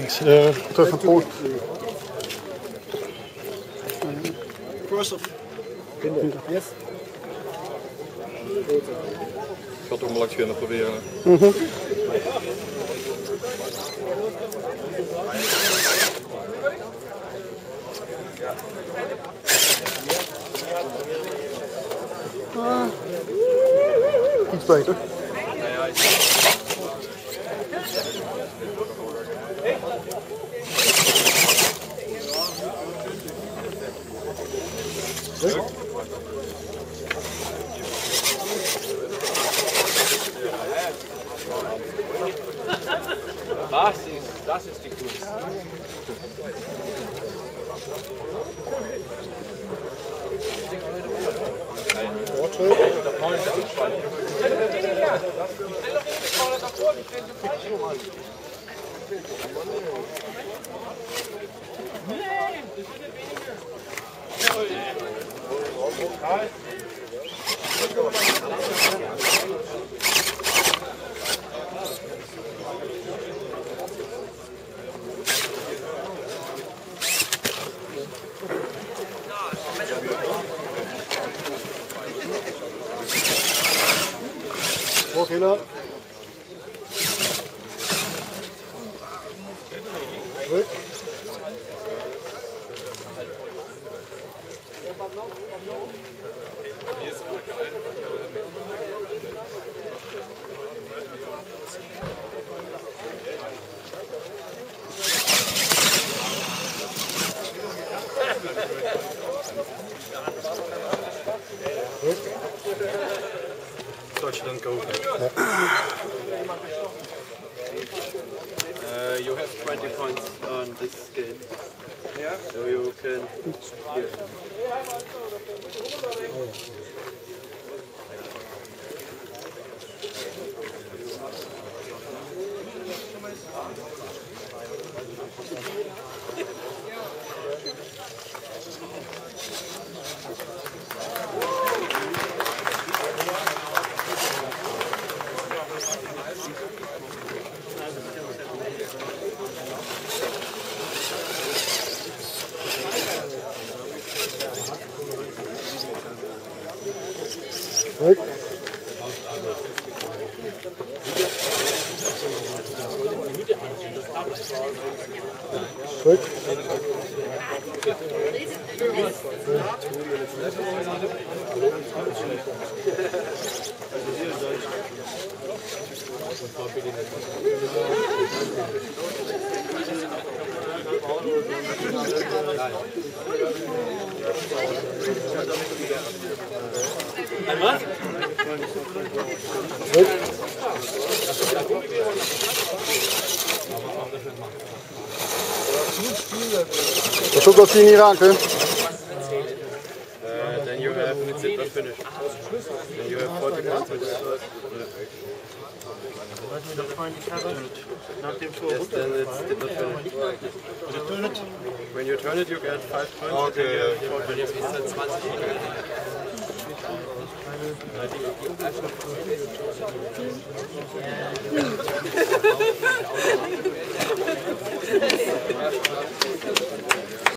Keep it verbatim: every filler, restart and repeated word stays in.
links. Uh, terug van voor. First of. Yes. Ik ga het ook maar langs gaan proberen. Mm-hmm. Ah, iets beter. Das ist, das ist die Kunst. Voorkiller. Druk. Touchdown go. Ja. Uh, you have twenty points on this game. Yeah. So you can. Here. Druk. Druk. Einmal? Druk. Pas op dat je niet raakt, hè? Uh, then you have it's it not finished. Then you have forty points with the sword. Yes, then it's did not finish. When you turn it, you get five points. Okay. Wenn jetzt ist zwanzig.